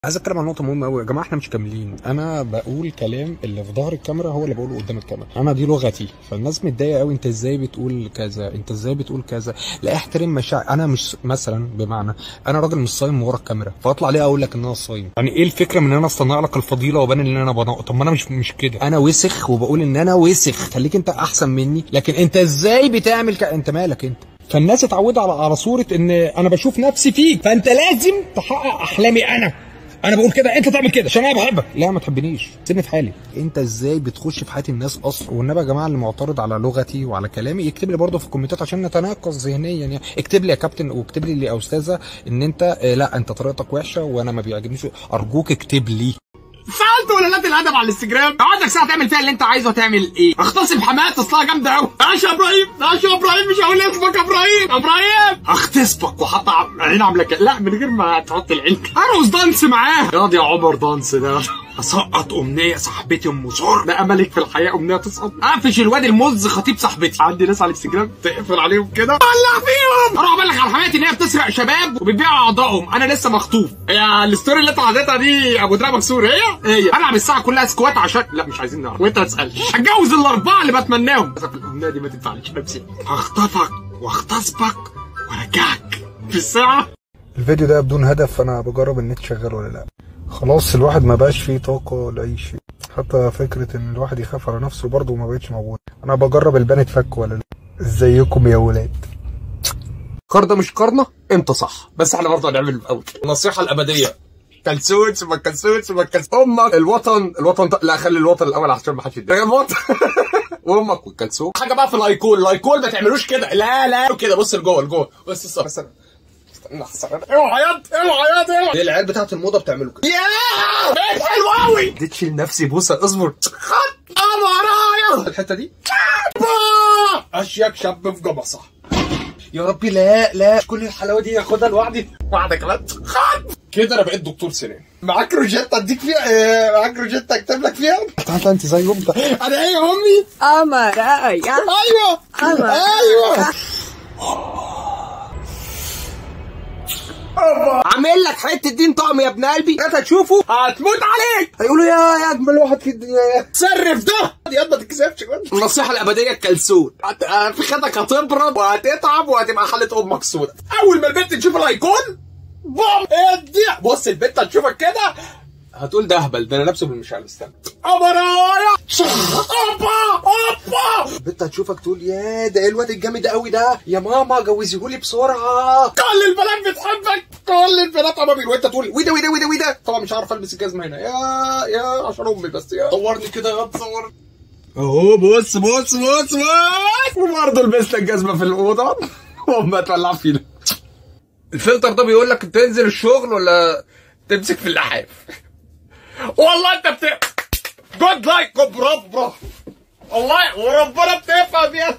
عايز اتكلم عن نقطه مهمه قوي يا جماعه. احنا مش كاملين. انا بقول كلام اللي في ظهر الكاميرا هو اللي بقوله قدام الكاميرا. انا دي لغتي. فالناس متضايقه قوي، انت ازاي بتقول كذا، انت ازاي بتقول كذا. لا احترم مشاعر. انا مش مثلا بمعنى انا راجل مش صايم ورا الكاميرا فاطلع ليه اقول لك ان انا صايم. يعني ايه الفكره من ان انا اصنع لك الفضيله وابان ان انا بنقط؟ طب ما انا مش كده. انا وسخ وبقول ان انا وسخ. خليك انت احسن مني، لكن انت ازاي بتعمل انت مالك انت؟ فالناس اتعودت على صوره ان انا بشوف نفسي فيك فانت لازم تحقق احلامي. انا بقول كده انت تعمل كده عشان انا بحبك. لا ما تحبنيش، سيبني في حالي. انت ازاي بتخش في حياه الناس اصلا؟ والنبي يا جماعه اللي معترض على لغتي وعلى كلامي يكتب لي برضه في الكومنتات عشان نتناقش ذهنيا. يعني اكتب لي يا كابتن واكتب لي يا استاذه ان انت لا انت طريقتك وحشه وانا ما بيعجبنيش. ارجوك اكتب لي. فعلت ولادات الادب على الانستجرام. عندك ساعه تعمل فيها اللي انت عايزه. تعمل ايه؟ اغتصب حمات اصلها جامده قوي. ماشي يا ابراهيم، ماشي يا ابراهيم، مش هقول اسمك يا ابراهيم. اغتصبك وحط عين عامله كده، لا من غير ما تحط العين. ارقص دانس معاه. ياض يا عمر دانس ده. اسقط امنيه صاحبتي ام سور. ده املك في الحياه امنيه تسقط. اقفش الواد المز خطيب صاحبتي. عندي ناس على الانستجرام تقفل عليهم كده طلع فيهم. اروح ابلغ على حماتي ان هي بتسرق شباب وبتبيع اعضائهم. انا لسه مخطوف. هي الستوري اللي انت حاططها دي ابو دراع مكسور. هي العب الساعه كلها سكوات عشان لا مش عايزين نعرف وانت ما تسالش. هتجوز الاربعه اللي بتمناهم. الامنيه دي ما تنفعش نفسي. هخطفك واغتصبك وارجعك في الساعه. الفيديو ده بدون هدف. انا بجرب النت شغال ولا لا. خلاص الواحد ما بقاش فيه طاقه لاي شيء. حتى فكره ان الواحد يخاف على نفسه برضه ما بقتش موجوده. انا بجرب البان اتفك ولا لا. ازيكم يا ولاد؟ قرده مش قرنه. انت صح بس احنا برضه هنعمل الاول. النصيحه الابديه. كلسون ثم كلسون ثم كلسون. امك الوطن لا خلي الوطن الاول عشان ما حدش يتضايق. الوطن وامك والكلسون. حاجه بقى في الايكول ما تعملوش كده. لا كده. بص لجوه بص الصح. مثلا اوعى ياض. دي العيال بتاعت الموضه بتعملوا كده. ياه بقيت حلو قوي. اديتش لنفسي بوسه. اصبر. خد ورايا الحته دي. اشيك شاب في جمصه. يا ربي لا كل الحلاوه دي ياخدها لوحدي. واحده كمان. خد كده انا بقيت دكتور سنان. معاك روجيتا اديك فيها. معاك روجيتا اكتب لك فيها. تعالى انت زي امك. انا ايه يا امي؟ قمر. ايوه قمر. ايوه. عامل لك حته دين طقم يا ابن قلبي. انت هتشوفه هتموت عليك. هيقولوا يا اجمل واحد في الدنيا. صرف ده يا ما تتكسفش. النصيحه الابديه الكلسون. في خدك هتبرد وهتتعب وهتبقى حاله امك سودا. اول ما البنت تشوف الايكون بوم ادي. بص البنت هتشوفك كده هتقول ده اهبل. ده انا لابسه بالمشعل. استنى. قمرايا. اوبا. البنت هتشوفك تقول يا ده ايه الواد الجامد قوي ده يا ماما جوزيهولي بسرعه. كل البنات بتحبك. كل البنات امامي. وانت تقول وده. طبعا مش عارف البس الجزمه هنا يا عشان امي بس. يا صورني كده يا تصور اهو. بص وبرضه لبست الجزمه في الاوضه وامها تولع فينا. الفلتر ده بيقول لك تنزل الشغل ولا تمسك في اللحاف. والله انت جود لايك. برافو والله وربنا بتفهم يا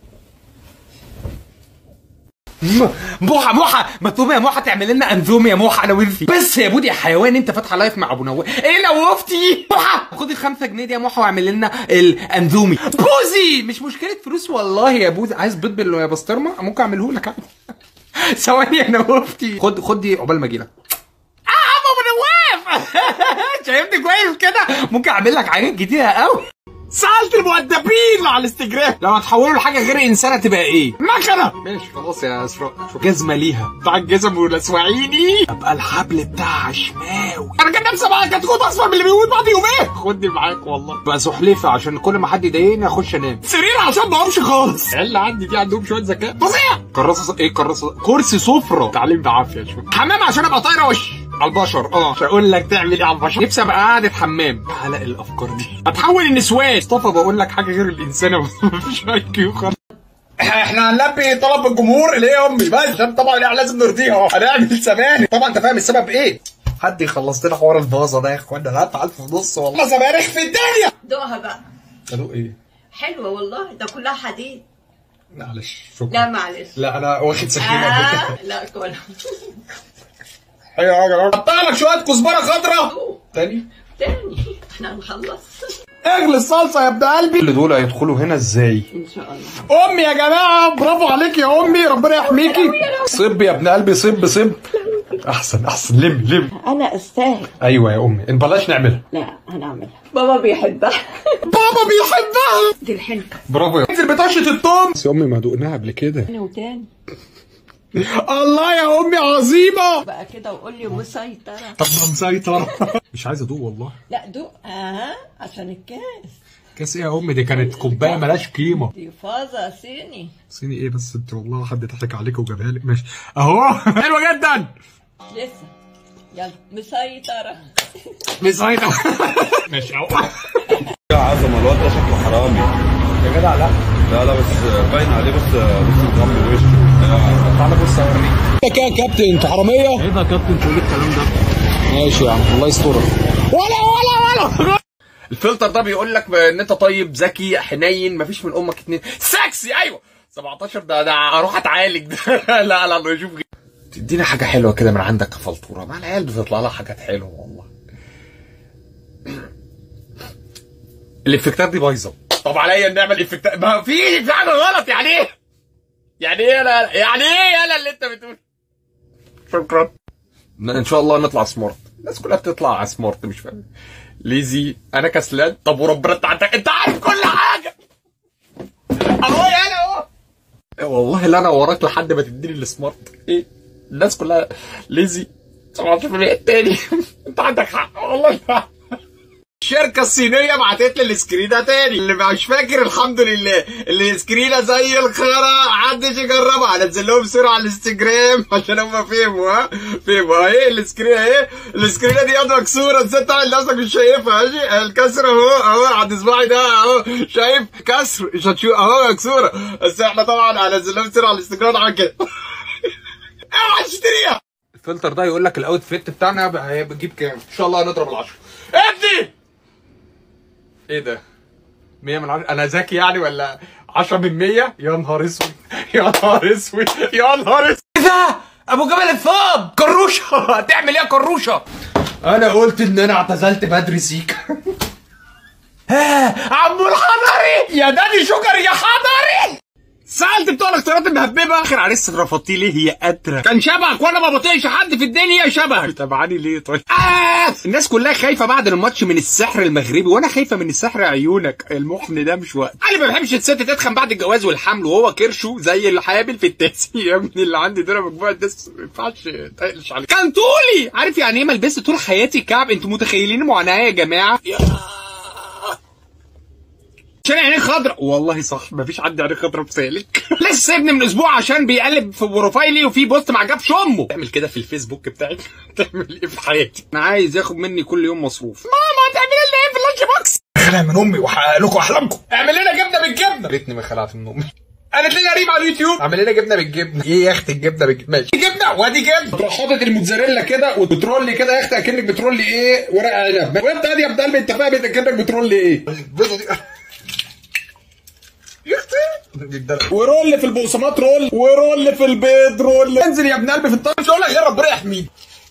موحة. ما تقوم يا موحة تعمل لنا انزوم يا موحة. انا ويلفي بس يا بودي يا حيوان. انت فاتحه لايف مع ابو نواف. ايه نوفتي موحة؟ خد ال5 جنيه دي يا موحة واعمل لنا الانزومي. بوزي مش مشكله فلوس والله يا بوزي. عايز بيض يا بسطرمه ممكن اعمله لك عادي. ثواني يا نوفتي. خد دي عقبال ما اجي لك. ابو نواف شايفني كويس كده. ممكن اعمل لك حاجات جديده قوي. سألت المؤدبين على الانستجرام لو هتحولوا لحاجه غير انسانه تبقى ايه؟ مكنه. ماشي خلاص يا اسراء. جزمه ليها بتاع الجزم والاسواعيني. ابقى الحبل بتاع شماوي. انا كان نفسي بقى كتكوت اصفر من اللي بيموت بعد يومين. خدني معاك والله. بقى سحلفه عشان كل ما حد يضايقني اخش انام. سرير عشان ما اقومش خالص. العيال عندي دي عندهم شويه ذكاء فظيع. كراسه كرسي سفره. تعليم بعافيه شويه. حمام عشان ابقى طايره وش على البشر. مش هقول لك تعمل ايه على البشر. نفسي ابقى قاعده حمام. علق الافكار دي هتحول النسوان. مصطفى بقول لك حاجه غير الانسانه. مفيش اي كيو خالص. احنا هنلبي طلب الجمهور اللي هي امي بس عشان طبعا لازم نرضيها. هنعمل سبانخ. طبعا انت فاهم السبب ايه. حد يخلص لنا حوار الفازه ده يا اخوانا. لا تعال في النص والله. سبانخ في الدنيا. دوقها بقى. ادوق ايه؟ حلوه والله. ده كلها حديد. معلش شكرا. لا معلش. لا انا واخد سكينه. لا كلها. ايوه يا جماعه. قطع لك شويه كزبره خضراء. تاني احنا هنخلص. اغلي الصلصه يا ابن قلبي. كل دول هيدخلوا هنا ازاي؟ ان شاء الله. امي يا جماعه برافو عليك يا امي. ربنا يحميكي. صب يا ابن قلبي. صب احسن لم. انا استاهل. ايوه يا امي بلاش نعملها. لا هنعملها. بابا بيحبها. دي الحنكه. برافو يا انزل بطشه التوم. بس يا امي ما دقناها قبل كده. تاني وتاني. الله يا امي عظيمه. بقى كده وقول لي مسيطره. طب ما مسيطره. مش عايز ادوق والله. لا دوق عشان الكاس. كاس ايه يا امي؟ دي كانت كوبايه ملهاش قيمه. دي فازه صيني. صيني ايه بس انت والله حد ضحك عليك وجابها لك. ماشي اهو. حلوه جدا. لسه. يلا مسيطره. ماشي اهو. يا عظمه الواد ده شكله حرامي يا جدع. لا بس باين عليه بس مغمض وشه. تعالى بص اوريك. يا كابتن انت حراميه؟ ايه ده يا كابتن تقول الكلام ده؟ ماشي يا عم الله يسترك. ولا الفلتر ده بيقول لك ان انت طيب ذكي حنين مفيش من امك اتنين سكسي. ايوه 17 ده اروح اتعالج ده. لا نشوف. تدينا حاجه حلوه كده من عندك يا فلتوره. مع العيال بتطلع لها حاجات حلوه والله. الافكتات دي بايظه. طب عليا نعمل افكتات؟ ما في حاجه غلط. يعني ايه يالا اللي انت بتقول. شكرا. ان شاء الله نطلع سمارت. الناس كلها بتطلع سمارت مش فاهم. ليزي انا كسلان. طب وربنا انت عارف كل حاجه اهو. يالا اهو والله لا انا وراك لحد ما تديني السمارت. ايه الناس كلها ليزي 17% التاني. انت عندك حق والله. الشركة الصينية بعتت لي السكرينة تاني اللي مش فاكر. الحمد لله السكرينة زي الخرا محدش يجربها. هنزل لهم صورة على الانستجرام عشان هم فهموا. اهي السكرينة دي يد مكسورة. ازاي تعمل نفسك مش شايفها؟ ماشي الكسر اهو عند صباعي ده اهو. شايف كسر مش هتشوف اهو مكسورة. بس احنا طبعا هنزل لهم صورة على الانستجرام عن كده. اوعى تشتريها. الفلتر ده يقول لك الاوت فيت بتاعنا بجيب كام؟ ان شاء الله هنضرب ال10. ادي ايه ده 100 من 10. انا ذكي يعني ولا 10 من 100؟ يا نهار اسود. ايه ده ابو جبل الثوب كروشه. هتعمل ايه يا كروشه؟ انا قلت ان انا اعتزلت بدري سيكا. عمو الحضري يا دادي شكر يا حضري. سألت بتوع الاختيارات المهببه اخر عريس رفضتي ليه؟ هي قادره. كان شبهك وانا ما بطيقش حد في الدنيا شبهك. تابعني ليه طيب؟ الناس كلها خايفه بعد الماتش من السحر المغربي وانا خايفه من السحر عيونك. المحن ده مش وقت. انا ما بحبش الست تتخن بعد الجواز والحمل وهو كرشه زي الحابل في التاسي. يا ابني اللي عندي دول مجموعه ناس ما ينفعش تقلش عليك. كان طولي عارف يعني ايه ما لبست طول حياتي كعب. انتوا متخيلين معاناه يا جماعه؟ عشان عينيه خضراء. والله صح مفيش حد عينيه خضراء في سالك. لسه سايبني من اسبوع عشان بيقلب في بروفايلي وفي بوست ما عجبش امه. تعمل كده في الفيسبوك بتاعي؟ تعمل ايه في حياتي؟ انا عايز ياخد مني كل يوم مصروف. ماما هتعمل لنا ايه في اللانش بوكس؟ خلع من امي واحقق لكم احلامكم. اعمل لنا جبنه بالجبنه. ريتني ما خلعت من امي. قالت لي ريم على اليوتيوب اعمل لنا جبنه بالجبنه. ايه يا اختي الجبنه بالجبنه؟ ماشي جبنه وادي جبنه. تروح حاطط الموتزاريلا كده وبترولي كده يا اختي اكنك بترولي ايه ورق عنب. وانت ادي يا ابن قلبي انت فاهم اكنك بترولي ايه؟ ورول في البقسماط ورول في البيض انزل يا ابن قلبي في الطريق. مش هقول لك غير ربنا يحميك.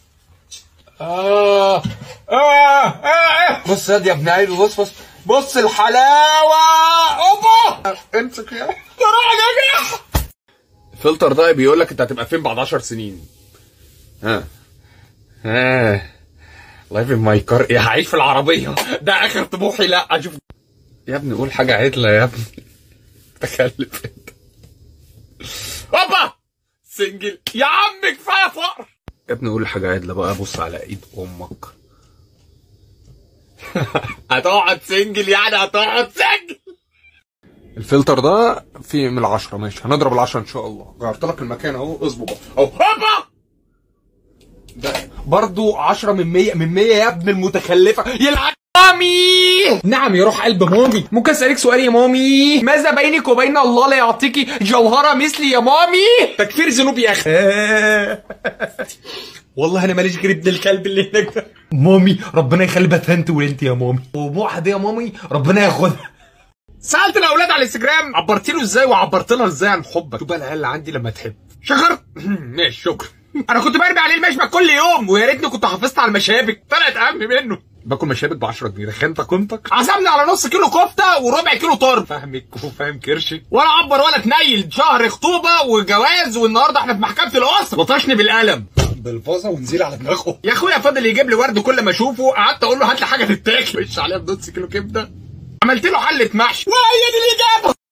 بص يا ابن قلبي بص الحلاوه. اوبا امسك يا راجل. الفلتر ده بيقول لك انت هتبقى فين بعد 10 سنين. لايف ان ماي كار. ايه هعيش في العربيه ده اخر طموحي. لا اشوف يا ابني قول حاجه عدله يا ابني. تخلف انت. هوبا سنجل يا عم كفايه فقر يا ابني. قول حاجه عدله بقى. بص على ايد امك. هتقعد سنجل يعني هتقعد سنجل. الفلتر ده فيه من 10. ماشي هنضرب ال10 ان شاء الله. غيرت لك المكان اهو. اصبر بقى اهو. هوبا ده برضو 10 من 100 من 100 يا ابن المتخلفه. يلعب مامي. نعم يروح قلب مامي. ممكن اسالك سؤال يا مامي؟ ماذا بينك وبين الله لا يعطيكي جوهره مثلي يا مامي؟ تكفير ذنوب يا اخي. والله انا ماليش غير ابن الكلب اللي هناك ده. مامي ربنا يخلي بتنت وانت يا مامي. وموحه دي يا مامي ربنا ياخدها. سالت الاولاد على الانستجرام عبرت له ازاي وعبرت لها ازاي عن حبك. شوف بقى العيال اللي عندي لما تحب. شكر. ماشي شكرا. انا كنت برمي عليه المشبك كل يوم ويا ريتني كنت حافظت على المشابك. طلعت اهم منه. باكل مشابك ب 10 جنيه. دخلت كنتك عزمني على نص كيلو كفته وربع كيلو طرب. فاهمك وفاهم كرشي ولا عبر ولا تنيل. شهر خطوبه وجواز والنهارده احنا في محكمه الاسره. لطشني بالقلم. بالفازه ونزيل على دماغه. يا اخويا فاضل يجيب لي ورد كل ما اشوفه، قعدت اقول له هات لي حاجه تتاكل، مش عليها بنص كيلو كبده، عملت له حله محشي وهي دي الاجابه.